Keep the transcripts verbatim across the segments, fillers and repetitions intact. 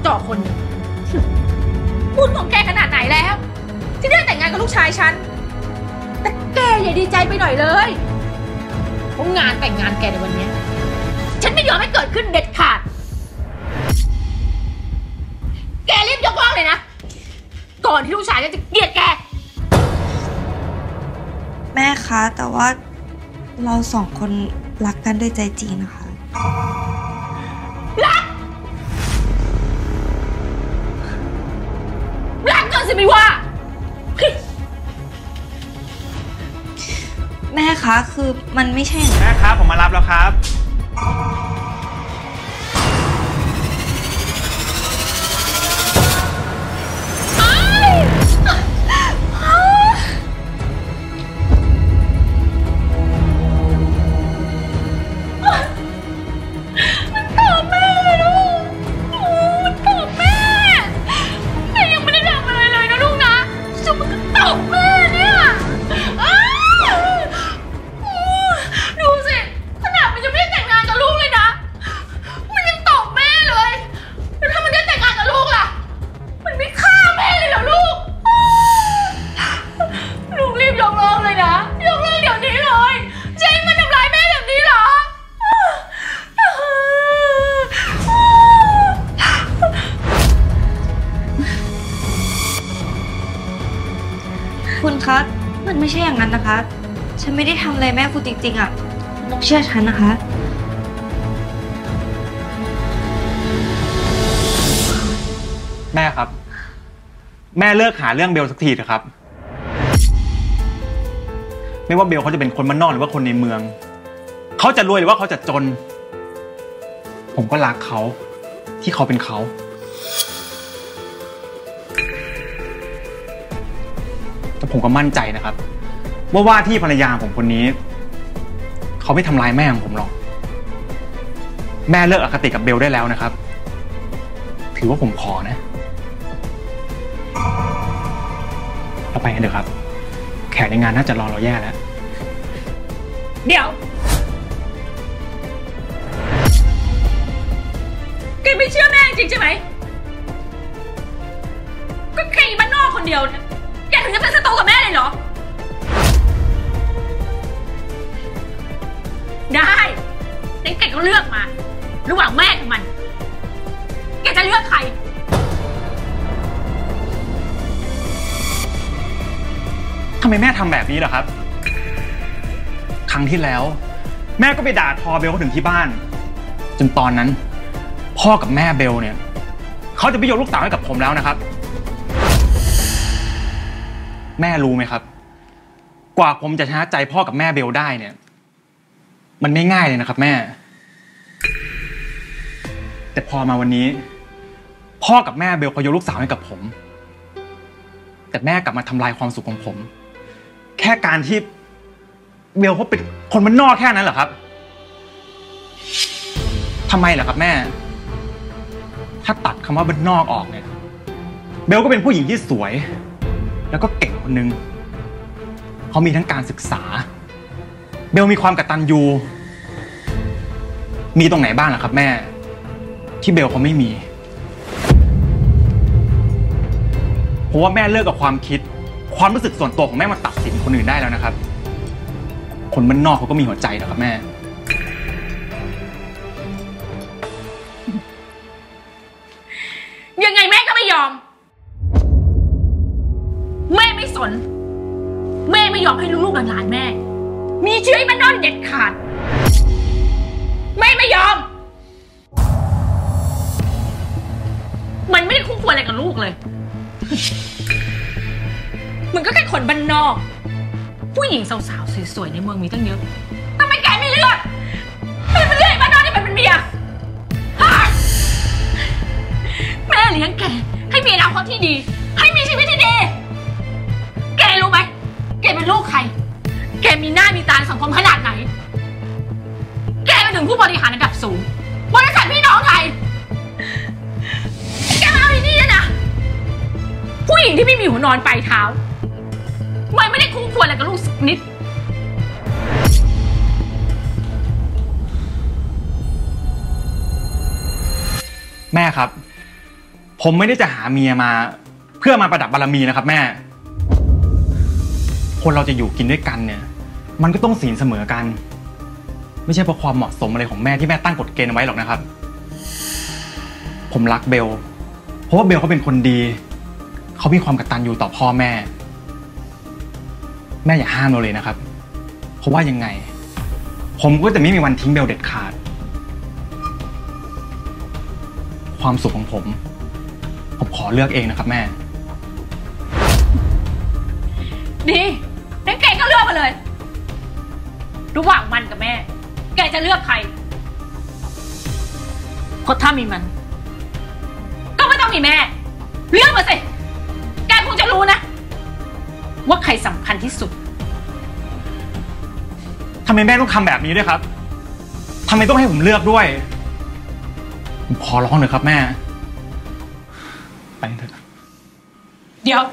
จอกคนบุญของแกขนาดไหนแล้วที่ได้แต่งงานกับลูกชายฉันแต่แกอย่าดีใจไปหน่อยเลยเพราะงานแต่งงานแกในวันนี้ฉันไม่ยอมให้เกิดขึ้นเด็ดขาดแกรีบยกเลิกเลยนะก่อนที่ลูกชายจะเกลียดแกแม่คะแต่ว่าเราสองคนรักกันด้วยใจจริงนะคะรักรักกันสิไม่ว่าแม่คะคือมันไม่ใช่แม่ครับผมมารับแล้วครับคุณคะมันไม่ใช่อย่างนั้นนะคะฉันไม่ได้ทำอะไรแม่คุณจริงๆอ่ะต้องเชื่อฉันนะคะแม่ครับแม่เลิกหาเรื่องเบลสักทีเถอะครับไม่ว่าเบลเขาจะเป็นคนบ้านนอกหรือว่าคนในเมืองเขาจะรวยหรือว่าเขาจะจนผมก็รักเขาที่เขาเป็นเขาแต่ผมก็มั่นใจนะครับว่าว่าที่ภรรยาผมคนนี้เขาไม่ทำร้ายแม่ของผมหรอกแม่เลิกอคติกับเบลได้แล้วนะครับถือว่าผมขอนะเราไปกันเถอะครับแขกในงานน่าจะรอเราแย่แล้วเดี๋ยวแกไม่เชื่อแม่จริงใช่ไหมก็แค่บ้านนอกคนเดียวเนี่ยแกถึงจะเป็นศัตรูกับแม่เลยเหรอได้งั้นแกก็เลือกมาระหว่างแม่กับมันแกจะเลือกใครทำไมแม่ทำแบบนี้ล่ะครับครั้งที่แล้วแม่ก็ไปด่าทอเบลเขาถึงที่บ้านจนตอนนั้นพ่อกับแม่เบลเนี่ยเขาจะไปยกลูกสาวให้กับผมแล้วนะครับแม่รู้ไหมครับกว่าผมจะชนะใจพ่อกับแม่เบลได้เนี่ยมันไม่ง่ายเลยนะครับแม่แต่พอมาวันนี้พ่อกับแม่เบลเขายกลูกสาวให้กับผมแต่แม่กลับมาทำลายความสุขของผมแค่การที่เบลเขาเป็นคนบ้านนอกแค่นั้นเหรอครับทำไมล่ะครับแม่ถ้าตัดคำว่าบ้านนอกออกเนี่ยเบลก็เป็นผู้หญิงที่สวยแล้วก็เก่งคนนึงเขามีทั้งการศึกษาเบลมีความกตัญญูมีตรงไหนบ้างล่ะครับแม่ที่เบลเขาไม่มีเพราะว่าแม่เลิกกับความคิดความรู้สึกส่วนตัวของแม่มาตัดสินคนอื่นได้แล้วนะครับคนบ้านนอกเขาก็มีหัวใจนะครับแม่ยังไงแม่ก็ไม่ยอมแม่ไม่สนแม่ไม่ยอมให้ลูกๆหลานๆแม่มีชีวิตบ้านนอกเด็ดขาดแม่ไม่ยอมมันไม่ได้คู่ควรอะไรกับลูกเลยมันก็แค่คนบ้านนอกผู้หญิงสาวๆสวยๆในเมืองมีตั้งเยอะทำไมแกไม่เลือกไม่เป็นเรื่องบ้านนอกที่เป็นเมียแม่เลี้ยงแกให้มีอนาคตที่ดีให้มีชีวิตที่ดีแกรู้ไหมแกเป็นลูกใครแกมีหน้ามีตาสังคมขนาดไหนแกเป็นถึงผู้บริหารระดับสูงบริษัทพี่น้องไทยแกมาเอาอีนี่นะผู้หญิงที่ไม่มีหัวนอนปลายเท้ามันไม่ได้คู่ควรอะไรกับลูกสักนิดแม่ครับผมไม่ได้จะหาเมียมาเพื่อมาประดับบารมีนะครับแม่คนเราจะอยู่กินด้วยกันเนี่ยมันก็ต้องศีลเสมอกันไม่ใช่เพราะความเหมาะสมอะไรของแม่ที่แม่ตั้งกฎเกณฑ์เอาไว้หรอกนะครับผมรักเบลเพราะว่าเบลเขาเป็นคนดีเขามีความกตัญญูต่อพ่อแม่แม่อย่าห้ามเราเลยนะครับเพราะว่ายังไงผมก็จะไม่มีวันทิ้งเบลเด็ดขาดความสุขของผมผมขอเลือกเองนะครับแม่ดีงั้นแกก็เลือกมาเลยระหว่างมันกับแม่แกจะเลือกใครเพราะถ้ามีมันก็ไม่ต้องมีแม่เลือกมาสิแกคงจะรู้นะว่าใครสำคัญที่สุดทำไมแม่ต้องทำแบบนี้ด้วยครับทำไมต้องให้ผมเลือกด้วยผมขอร้องหน่อยครับแม่ไปเถอะเดี๋ยว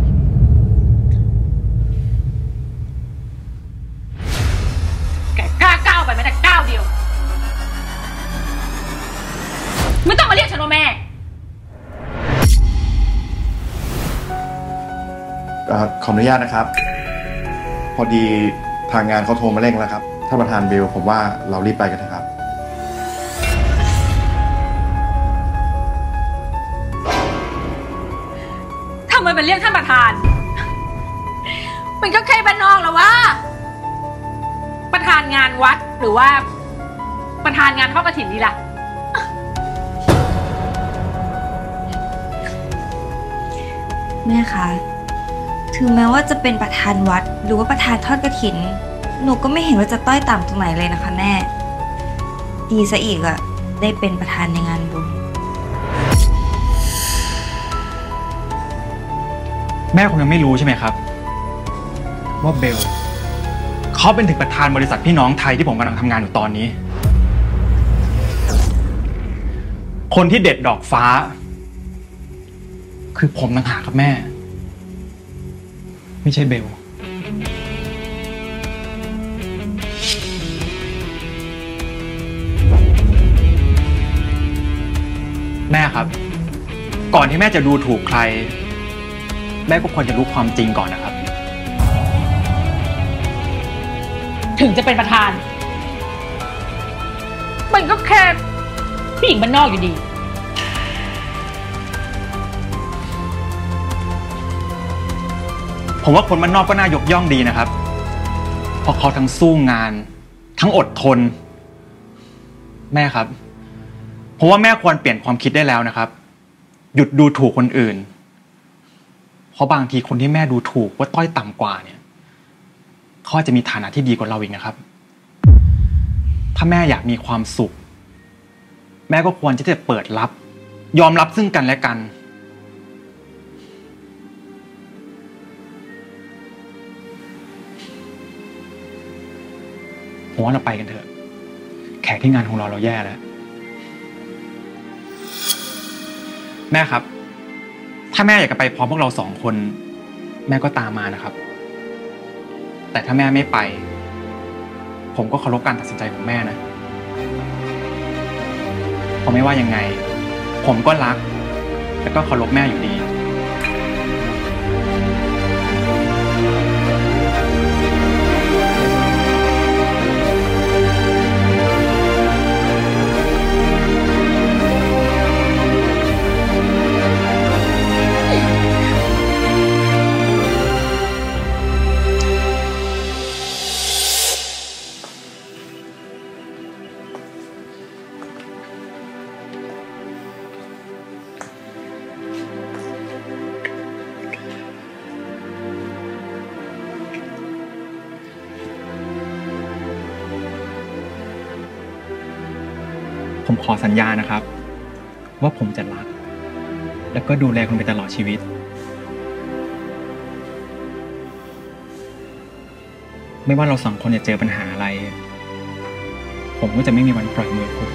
แกกล้าก้าวไปแม้แต่ก้าวเดียวไม่ต้องมาเรียกฉันว่าแม่ขออนุญาตนะครับพอดีทางงานเขาโทรมาเร่งแล้วครับท่านประธานเบลผมว่าเรารีบไปกันนะครับทำไมมันเรียกท่านประธานมันก็แค่บ้านนอกแล้วว่าประธานงานวัดหรือว่าประธานงานทอดกฐินนี่ล่ะแม่คะถึงแม้ว่าจะเป็นประธานวัดหรือว่าประธานทอดกฐินหนูก็ไม่เห็นว่าจะต้อยต่ำตรงไหนเลยนะคะแม่ดีซะอีกอะได้เป็นประธานในงานบุญแม่คงยังไม่รู้ใช่ไหมครับว่าเบลเขาเป็นถึงประธานบริษัทพี่น้องไทยที่ผมกำลังทำงานอยู่ตอนนี้คนที่เด็ดดอกฟ้าคือผมต่างหากครับแม่ไม่ใช่เบลแม่ครับก่อนที่แม่จะดูถูกใครแม่ก็ควรจะรู้ความจริงก่อนนะครับถึงจะเป็นประธานมันก็แค่ผู้หญิงบ้านนอกอยู่ดีผมว่าคนบ้านนอกก็น่ายกย่องดีนะครับเพราะเขาทั้งสู้งานทั้งอดทนแม่ครับเพราะว่าแม่ควรเปลี่ยนความคิดได้แล้วนะครับหยุดดูถูกคนอื่นเพราะบางทีคนที่แม่ดูถูกว่าต้อยต่ำกว่าเนี่ยเขาอาจจะมีฐานะที่ดีกว่าเราอีกนะครับถ้าแม่อยากมีความสุขแม่ก็ควรที่จะเปิดรับยอมรับซึ่งกันและกันผมว่าเราไปกันเถอะแขกที่งานของเราเราแย่แล้วแม่ครับถ้าแม่อยากจะไปพร้อมพวกเราสองคนแม่ก็ตามมานะครับแต่ถ้าแม่ไม่ไปผมก็เคารพการตัดสินใจของแม่นะเพราะไม่ว่ายังไงผมก็รักและก็เคารพแม่อยู่ดีผมขอสัญญานะครับว่าผมจะรักแล้วก็ดูแลคุณไปตลอดชีวิตไม่ว่าเราสองคนจะเจอปัญหาอะไรผมก็จะไม่มีวันปล่อยมือคุณ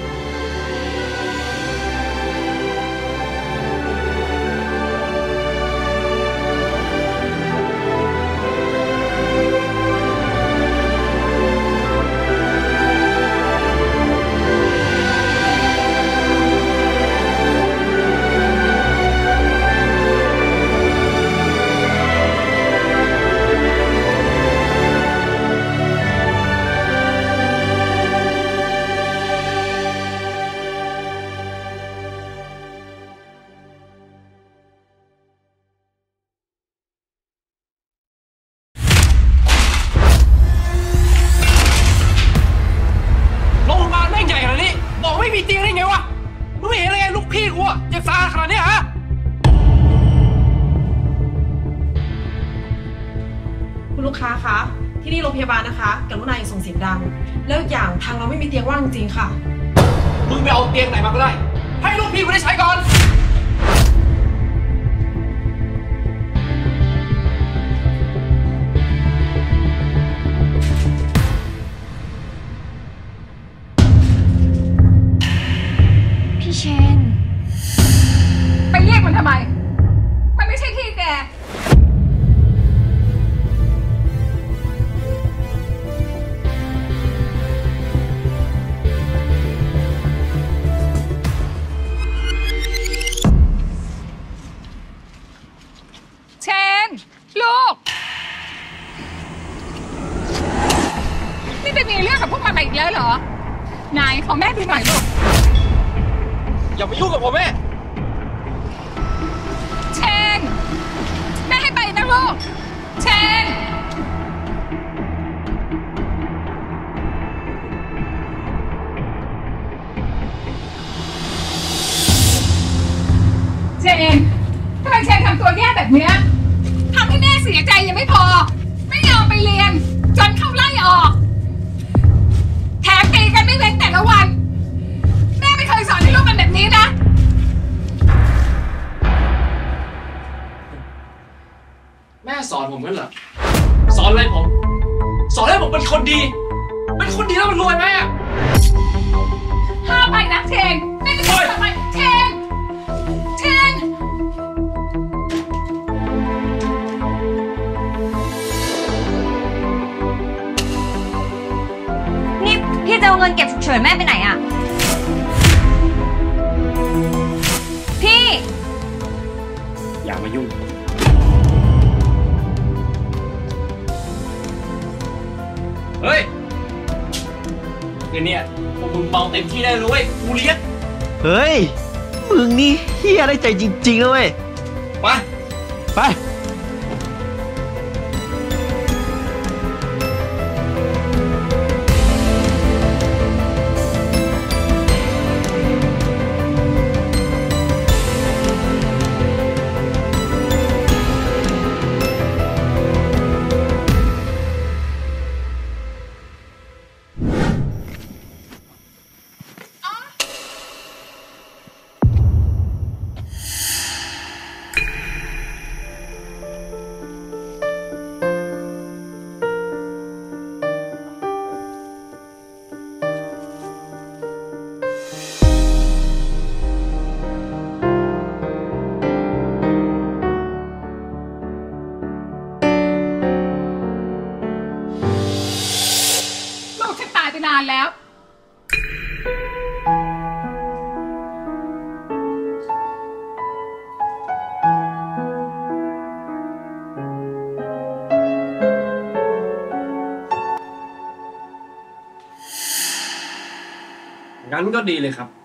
นะคะกรุณาอย่าส่งเสียงดังแล้วอย่างทางเราไม่มีเตียงว่างจริงๆค่ะมึงไปเอาเตียงไหนมาก็ได้ให้ลูกพี่กูได้ใช้ก่อนพี่เชนไปเรียกมันทำไมมันไม่ใช่ที่แกเชนลูกนี่ไปมีเรื่องกับพวกมันมาอีกแล้วเหรอไหนขอแม่ดูหน่อยลูกอย่ามายุ่งกับผมแม่เชนแม่ให้ไปนะลูกเชนเชนทำไมเชนทำตัวแย่แบบเนี้ยทำให้แม่เสียใจยังไม่พอไม่ยอมไปเรียนจนเข้าไล่ออกแถมตีกันไม่เว้นแต่ละวันแม่ไม่เคยสอนให้ลูกเป็นแบบนี้นะแม่สอนผมงั้นเหรอสอนอะไรผมสอนให้ผมเป็นคนดีเป็นคนดีแล้วมันรวยไหมอ่ะห้ามไปนะเชนแม่จะทำไมเชนเชนนี่พี่จะเอาเงินเก็บฉุกเฉินแม่ไปไหนอะพี่อย่ามายุ่งเฮ้ยเงินเนี่ยพวกมึงเมาเต็มที่ได้เลยเว้ยกูเลี้ยงเฮ้ยมึงนี่เฮียได้ใจจริงๆนะเว้ยไปไปนานแล้วงั้นก็ดีเลยครับ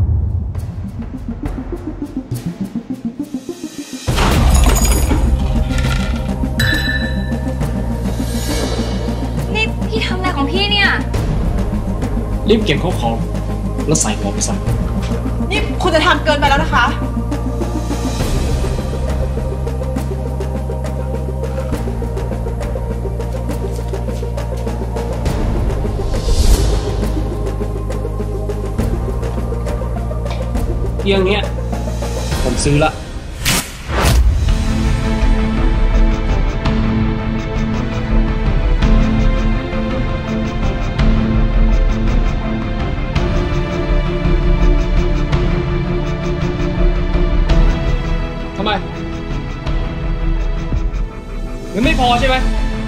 นี่พี่ทำอะไรของพี่เนี่ยรีบเก็บข้าวของแล้วใส่หัวไปซะนี่คุณจะทำเกินไปแล้วนะคะเตียงเนี้ยผมซื้อละทำไมมันไม่พอใช่ไหม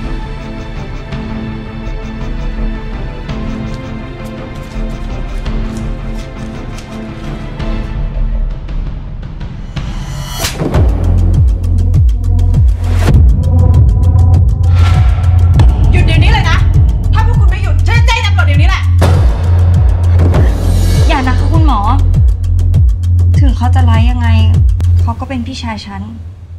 เขาจะร้ายยังไงเขาก็เป็นพี่ชายฉัน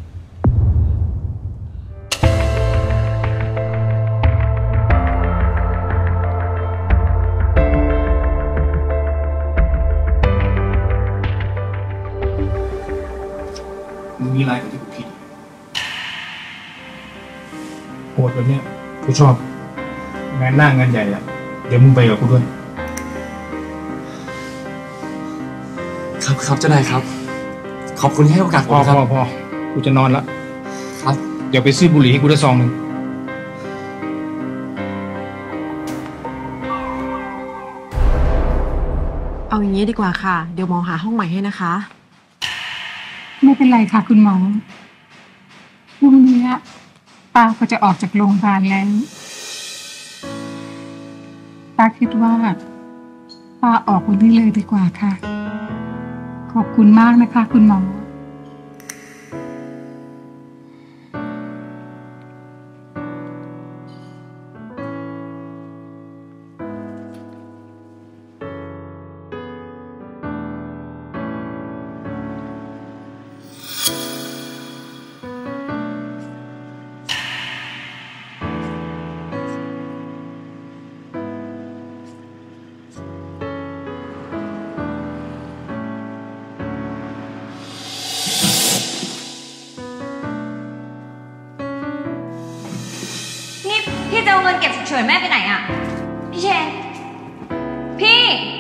มึงมีอะไรกับที่กูคิดโหดแบบเนี้ยกูชอบงานหน้างานใหญ่อะเดี๋ยวมึงไปกับกูด้วยครับครับเจ้านายครับ ขอบคุณที่ให้โอกาสผมครับพอพอพอกูจะนอนละครับเดี๋ยวไปซื้อบุหรี่ให้กูได้ซองหนึ่งเอาอย่างนี้ดีกว่าค่ะเดี๋ยวหมอหาห้องใหม่ให้นะคะไม่เป็นไรค่ะคุณหมอพรุ่งนี้ป้าก็จะออกจากโรงพยาบาลแล้วป้าคิดว่าป้าออกวันนี้เลยดีกว่าค่ะขอบคุณมากนะคะคุณหมอพี่จะเอาเงินเก็บฉุกเฉินแม่ไปไหนอ่ะพี่เชนพี่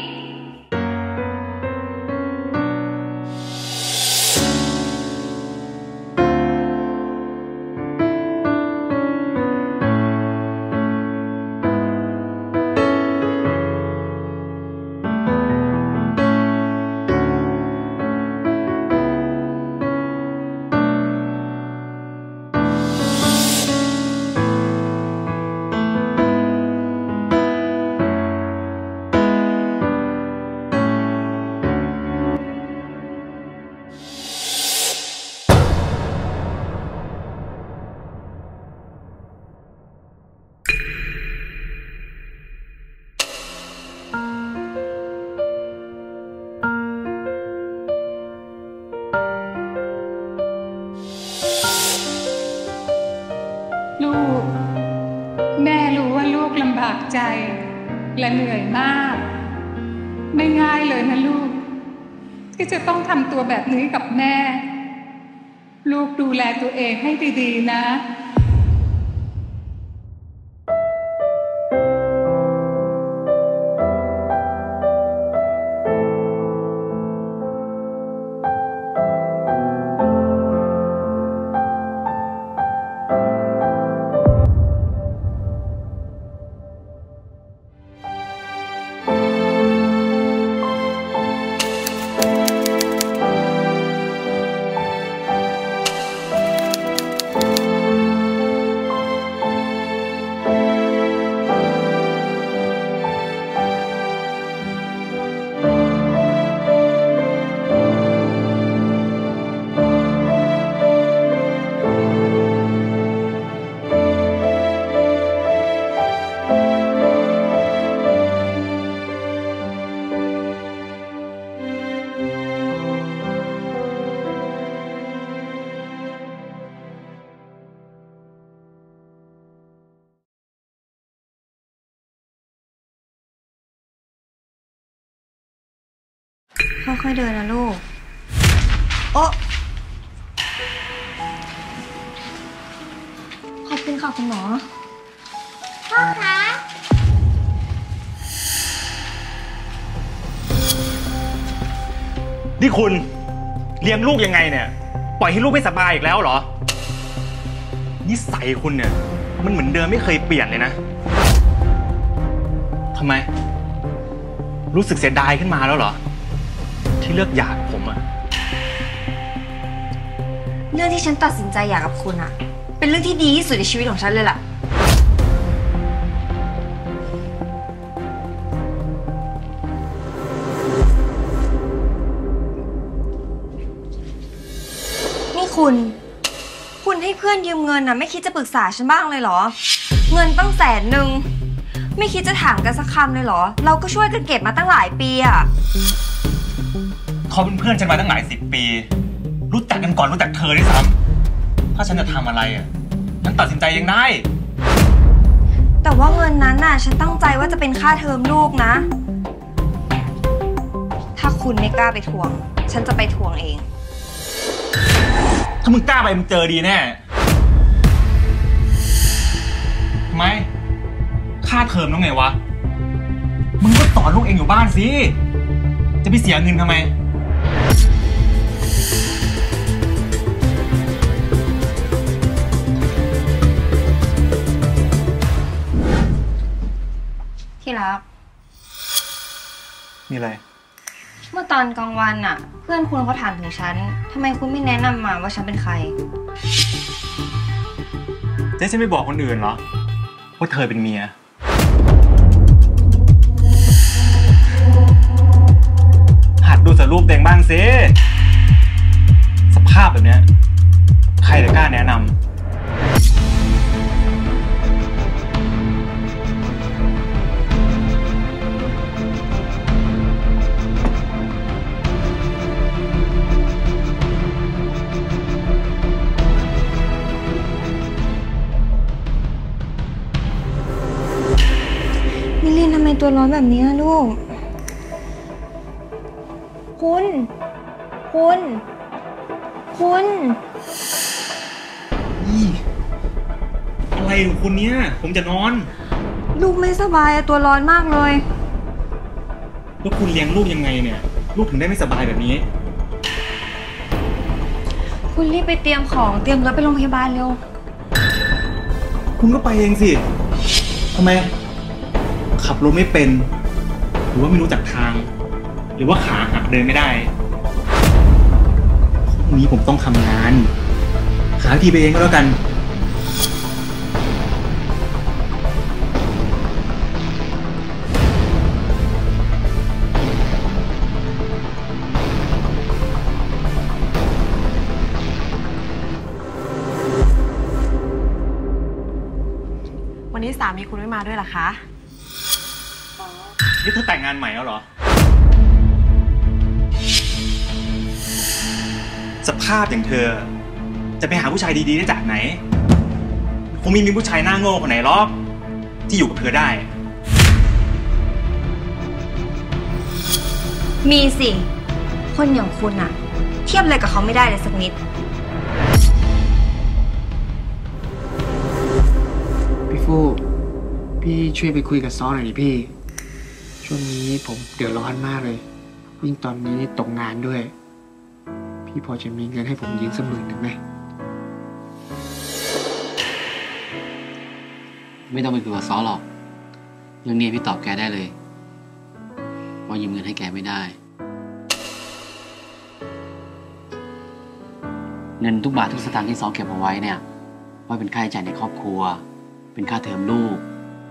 ลูกแม่รู้ว่าลูกลำบากใจและเหนื่อยมากไม่ง่ายเลยนะลูกที่จะต้องทำตัวแบบนี้กับแม่ลูกดูแลตัวเองให้ดีๆนะค่อยๆเดินนะลูกโอ๊ะขอบคุณค่ะคุณหมอพ่อคะนี่คุณเลี้ยงลูกยังไงเนี่ยปล่อยให้ลูกไม่สบายอีกแล้วเหรอนิสัยคุณเนี่ยมันเหมือนเดิมไม่เคยเปลี่ยนเลยนะทำไมรู้สึกเสียดายขึ้นมาแล้วเหรอที่เลือกหย่ากับผมอะเรื่องที่ฉันตัดสินใจหย่ากับคุณอะเป็นเรื่องที่ดีที่สุดในชีวิตของฉันเลยล่ะนี่คุณคุณให้เพื่อนยืมเงินน่ะไม่คิดจะปรึกษาฉันบ้างเลยเหรอเงินตั้งแสนหนึ่งไม่คิดจะถามกันสักคำเลยเหรอเราก็ช่วยกันเก็บมาตั้งหลายปีอะเขาเป็นเพื่อนฉันมาตั้งหลายสิบปีรู้จักกันก่อนรู้จักเธอด้วยซ้ำถ้าฉันจะทำอะไรอ่ะฉันตัดสินใจเองได้แต่ว่าเงินนั้นน่ะฉันตั้งใจว่าจะเป็นค่าเทอมลูกนะถ้าคุณไม่กล้าไปทวงฉันจะไปทวงเองถ้ามึงกล้าไปมึงเจอดีแน่ทำไมขค่าเทอมแล้วไงวะมึงก็สอนลูกเองอยู่บ้านสิจะไปเสียเงินทำไมที่รักมีอะไรเมื่อตอนกลางวันอะเพื่อนคุณเขาถามถึงฉันทำไมคุณไม่แนะนำมาว่าฉันเป็นใครเจ๊ฉันไม่บอกคนอื่นเหรอว่าเธอเป็นเมียหัดดูสารรูปตัวเองบ้างสิสภาพแบบเนี้ยใครจะกล้าแนะนำมิลินทำไมตัวร้อนแบบนี้ลูกคุณคุณคุณนี่อะไรของคุณเนี่ยผมจะนอนลูกไม่สบายตัวร้อนมากเลยแล้วคุณเลี้ยงลูกยังไงเนี่ยลูกถึงได้ไม่สบายแบบนี้คุณรีบไปเตรียมของเตรียมรถไปโรงพยาบาลเร็วคุณก็ไปเองสิทำไมขับรถไม่เป็นหรือว่าไม่รู้จักทางหรือว่าขาหักเดินไม่ได้พรุ่งนี้ผมต้องทำงานหาทีไปเองก็แล้วกันวันนี้สามีคุณไม่มาด้วยเหรอคะนี่เธอแต่งงานใหม่แล้วเหรอสภาพอย่างเธอจะไปหาผู้ชายดีๆได้จากไหนคงไม่มีผู้ชายหน้าโง่คนไหนหรอกที่อยู่กับเธอได้มีสิคนอย่างคุณอะเทียบอะไรกับเขาไม่ได้เลยสักนิดพี่ฟูพี่ช่วยไปคุยกับซ้อหน่อยดิพี่ช่วงนี้ผมเดือดร้อนมากเลยยิ่งตอนนี้ตกงานด้วยพี่พอจะมีเงินให้ผมยืมสักหมื่นหนึ่งไหมไม่ต้องไปคุยกับซ้อหรอกเรื่องนี้พี่ตอบแกได้เลยว่ายืมเงินให้แกไม่ได้เงินทุกบาททุกสตางค์ที่ซ้อเก็บเอาไว้เนี่ยไว้เป็นค่าใช้จ่ายในครอบครัวเป็นค่าเทอมลูก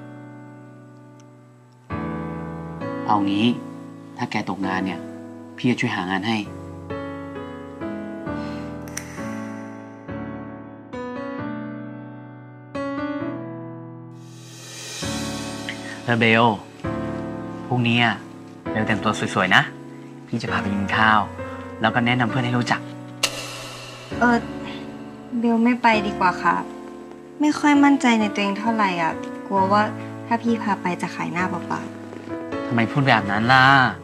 เอางี้ถ้าแกตกงานเนี่ยพี่จะช่วยหางานให้เออเบลพรุ่งนี้เบลแต่งตัวสวยๆนะพี่จะพาไปกินข้าวแล้วก็แนะนำเพื่อนให้รู้จักเออเบลไม่ไปดีกว่าค่ะไม่ค่อยมั่นใจในตัวเองเท่าไหร่อ่ะกลัวว่าถ้าพี่พาไปจะขายหน้าเปล่าๆทำไมพูดแบบนั้นล่ะ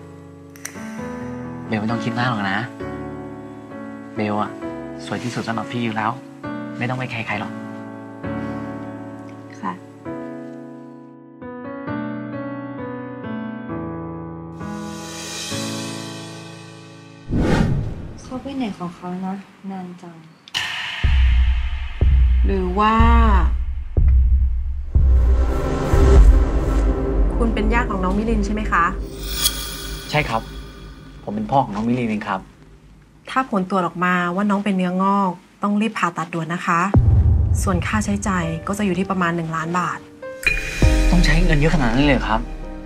เบลไม่ต้องคิดมากหรอกนะเบลอะสวยที่สุดสำหรับพี่อยู่แล้วไม่ต้องไปใครๆหรอกค่ะเขาไปไหนของเขาเนาะนานจังหรือว่าคุณเป็นญาติของน้องมิลินใช่ไหมคะใช่ครับผมเป็นพ่อของน้องมิลินเองครับถ้าผลตรวจออกมาว่าน้องเป็นเนื้องอกต้องรีบผ่าตัดด่วนนะคะส่วนค่าใช้จ่ายก็จะอยู่ที่ประมาณหนึ่งล้านบาทต้องใช้เงินเยอะขนาดนั้นเลยครับ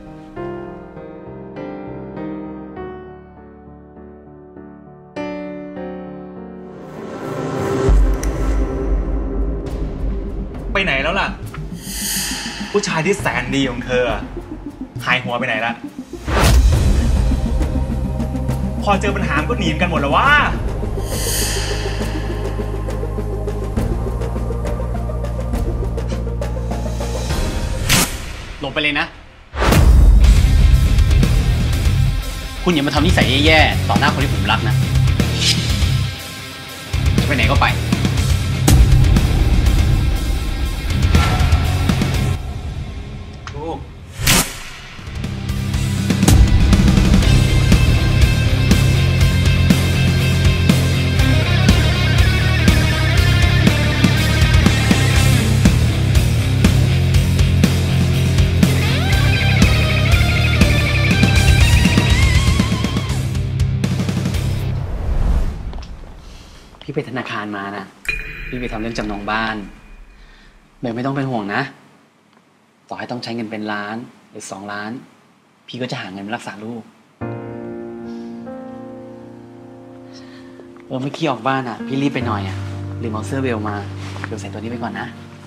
ไปไหนแล้วล่ะผู้ชายที่แสนดีของเธอหายหัวไปไหนละพอเจอปัญหาก็หนีกันหมดแล้ววะลงไปเลยนะคุณอย่ามาทำนิสัยแย่ๆต่อหน้าคนที่ผมรักนะจะไปไหนก็ไปโอ้พี่ไปธนาคารมานะพี่ไปทำเรื่องจำนองบ้านเบลไม่ต้องเป็นห่วงนะต่อให้ต้องใช้เงินเป็นล้านหรือสองล้านพี่ก็จะหาเงินมารักษาลูกเออเมื่อกี้ออกบ้านอ่ะพี่รีบไปหน่อยอ่ะลืมเอาเสื้อเบลมาเบลใส่ตัวนี้ไปก่อนนะ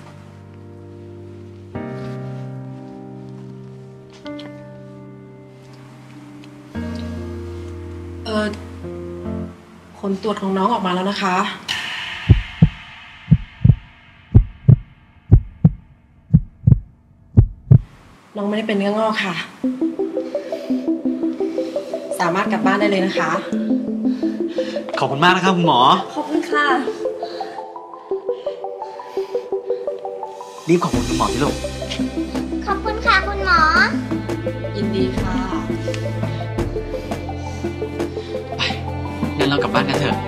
เออผลตรวจของน้องออกมาแล้วนะคะน้องไม่ได้เป็นเนื้องอกค่ะสามารถกลับบ้านได้เลยนะคะขอบคุณมากนะครับคุณหมอขอบคุณค่ะรีบขอบคุณคุณหมอที่ลูกขอบคุณค่ะคุณหมอยินดีค่ะไปงั้นเรากลับบ้านกันเถอะ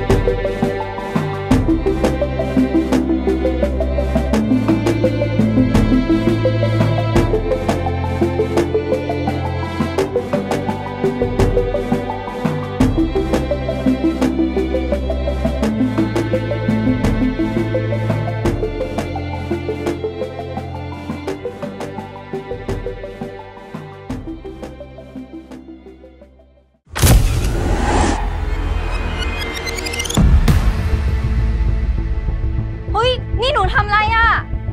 นี่หนูทำอะไรอ่ะ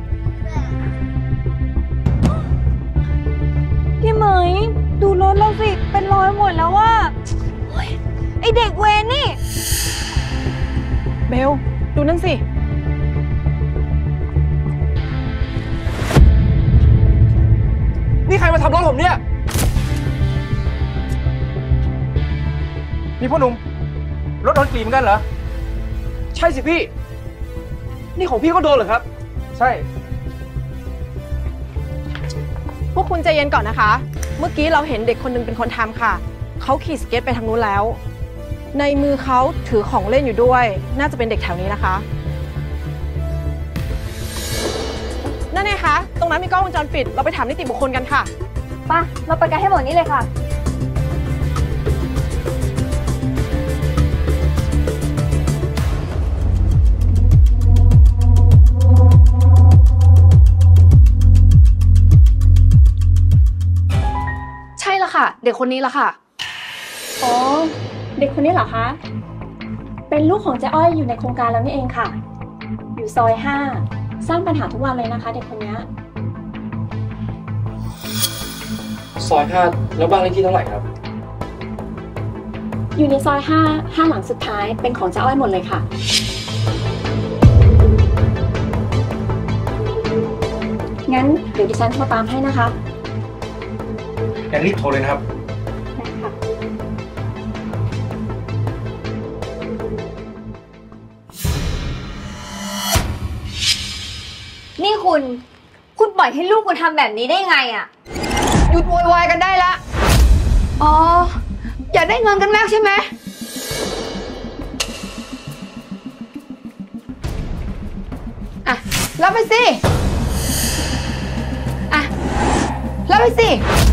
พี่เหมยดูรถเราสิเป็นรอยหมดแล้วว่าไอเด็กเวรนี่เบลดูนั่นสินี่ใครมาทำรถผมเนี่ยนี่พ่อหนุ่มรถโดนกรีดเหมือนกันเหรอใช่สิพี่นี่ของพี่ก็โดนเหรอครับใช่พวกคุณใจเย็นก่อนนะคะเมื่อกี้เราเห็นเด็กคนนึงเป็นคนทำค่ะเขาขี่สเก็ตไปทางนู้นแล้วในมือเขาถือของเล่นอยู่ด้วยน่าจะเป็นเด็กแถวนี้นะคะนั่นไงคะตรงนั้นมีกล้องวงจรปิดเราไปถามนิติบุคคลกันค่ะป่ะเราไปกันให้หมดนี้เลยค่ะค่ะเด็กคนนี้ละค่ะอ๋อเด็กคนนี้เหรอคะเป็นลูกของเจ๊อ้อยอยู่ในโครงการแล้วนี่เองค่ะอยู่ซอยห้าสร้างปัญหาทุกวันเลยนะคะเด็กคนนี้ซอยห้าแล้วบ้านเลขที่เท่าไหร่ครับอยู่ในซอยห้าห้าหลังสุดท้ายเป็นของเจ๊อ้อยหมดเลยค่ะงั้นเดี๋ยวดิฉันโทรตามให้นะคะงั้นรีบโทรเลยนะครับนี่คุณคุณปล่อยให้ลูกคุณทำแบบนี้ได้ไงอ่ะหยุดโวยวายกันได้ละอ๋ออยากได้เงินกันมากใช่ไหมอ่ะรับไปสิอ่ะรับไปสิ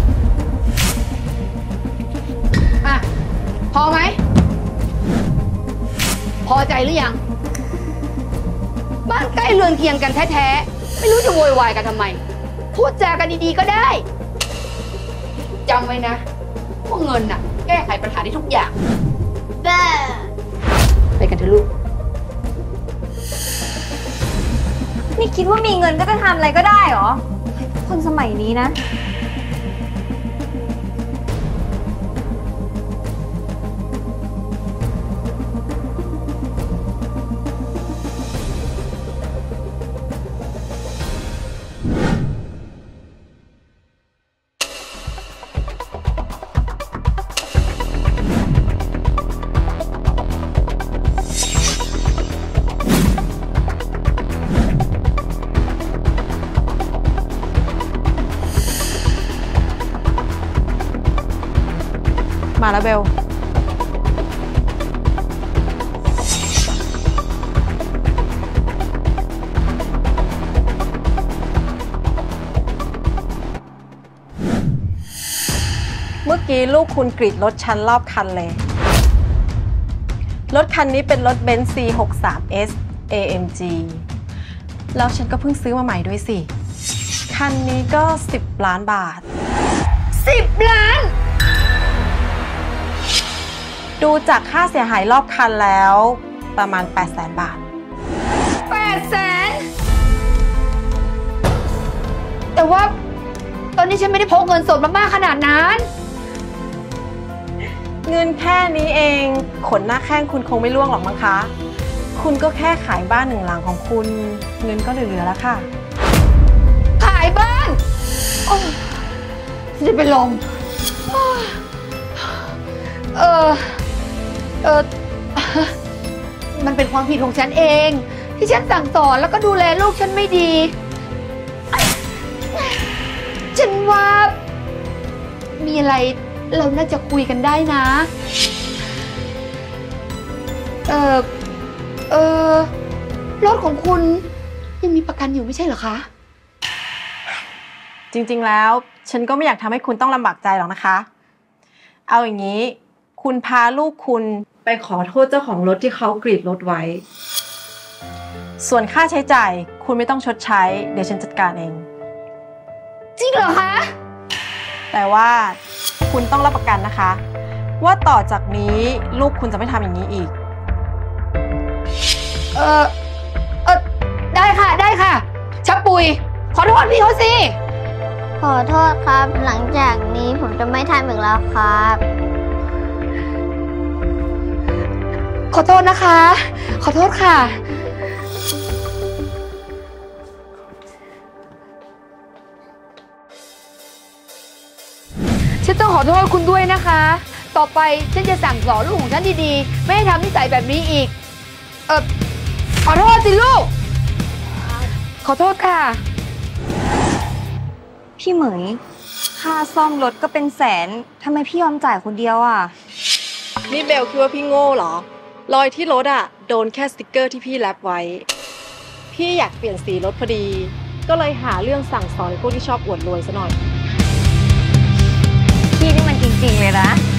อ่ะพอไหมพอใจหรือยังบ้านใกล้เรือนเคียงกันแท้ๆไม่รู้จะโวยวายกันทำไมพูดจากันดีๆก็ได้จำไว้นะว่าเงินน่ะแก้ไขปัญหาได้ทุกอย่างไปกันเถอะลูกนี่คิดว่ามีเงินก็จะทำอะไรก็ได้เหรอคนสมัยนี้นะมาแล้วเบลเมื่อกี้ลูกคุณกรีดรถฉันรอบคันเลยรถคันนี้เป็นรถเบนซ์ ซี หกสิบสาม เอส เอ เอ็ม จี แล้วฉันก็เพิ่งซื้อมาใหม่ด้วยสิ คันนี้ก็สิบล้านบาทสิบล้านดูจากค่าเสียหายรอบคันแล้วประมาณ แปดแสน บาทแปดแสน แต่ว่าตอนนี้ฉันไม่ได้พกเงินสดมามากขนาดนั้นเงินแค่นี้เองขนหน้าแข้งคุณคงไม่ร่วงหรอกมั้งคะ คุณก็แค่ขายบ้านหนึ่งหลังของคุณ เงินก็เหลือๆแล้วค่ะขายบ้านโอ้จะเป็นลมเออเออมันเป็นความผิดของฉันเอง ที่ฉันสั่งสอนแล้วก็ดูแลลูกฉันไม่ดี ฉันว่ามีอะไรเราน่าจะคุยกันได้นะเออเออรถของคุณยังมีประกันอยู่ไม่ใช่เหรอคะจริงๆแล้วฉันก็ไม่อยากทำให้คุณต้องลำบากใจหรอกนะคะ เอาอย่างนี้คุณพาลูกคุณไปขอโทษเจ้าของรถที่เขากรีดรถไว้ ส่วนค่าใช้จ่ายคุณไม่ต้องชดใช้เดี๋ยวฉันจัดการเองจริงเหรอคะแต่ว่าคุณต้องรับประกันนะคะว่าต่อจากนี้ลูกคุณจะไม่ทำอย่างนี้อีกเออเออได้ค่ะได้ค่ะชับปุยขอโทษพี่เขาสิขอโทษครับหลังจากนี้ผมจะไม่ทำอีกแล้วครับขอโทษนะคะขอโทษค่ะฉันต้องขอโทษคุณด้วยนะคะต่อไปฉันจะสั่งสอนลูกของฉันดีๆไม่ให้ทำนิสัยแบบนี้อีกเออขอโทษสิลูกขอโทษค่ะพี่เหมยค่าซ่อมรถก็เป็นแสนทำไมพี่ยอมจ่ายคนเดียวอ่ะนี่เบลคิดว่าพี่โง่เหรอรอยที่รถอ่ะโดนแค่สติกเกอร์ที่พี่แรปไว้พี่อยากเปลี่ยนสีรถพอดีก็เลยหาเรื่องสั่งสอนพวกที่ชอบอวดรวยซะหน่อยพี่นี่มันจริงๆเลยนะ